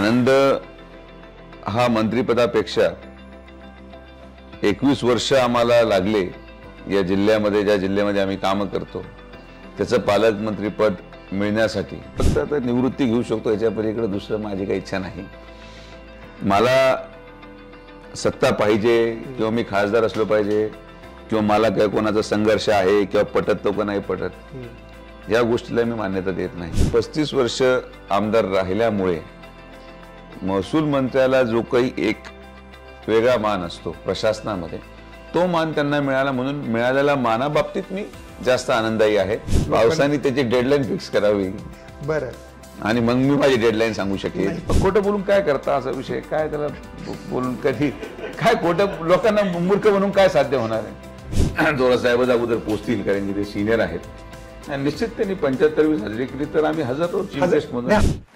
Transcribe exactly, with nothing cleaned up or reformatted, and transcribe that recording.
आनंद हा मंत्रिपदापेक्षा एकवीस वर्ष आम्हाला लागले या जिल्ह्यामध्ये, ज्या जिल्ह्यामध्ये आम्ही काम करतो त्याचं पालकमंत्रीपद मिळण्यासाठी. फक्त आता निवृत्ती घेऊ शकतो, याच्या पलीकडे दुसरं माझी काही इच्छा नाही. मला सत्ता पाहिजे किंवा मी खासदार असलो पाहिजे किंवा मला काय कोणाचा संघर्ष आहे किंवा पटत तो का नाही पटत, या गोष्टीला मी मान्यता देत नाही. पस्तीस वर्ष आमदार राहिल्यामुळे महसूल मंत्र्याला जो काही एक वेगळा मान असतो प्रशासनामध्ये, तो मान त्यांना मिळाला. म्हणून मिळालेल्या मानाबाबतीत मी जास्त आनंदायी आहे. पावसाने त्याची डेडलाईन फिक्स करावी बरं, आणि मग मी माझी डेडलाईन सांगू शकेन. खोटं बोलून काय करता, असा विषय काय, त्याला बोलून कधी काय खोटं, लोकांना मूर्ख म्हणून काय साध्य होणार आहे. थोरासाहेब अगोदर पोचतील, कारण की ते सिनियर आहेत. निश्चित त्यांनी पंच्याहत्तर वीस हजेरी केली तर आम्ही हजारो चीफ गेस्ट म्हणून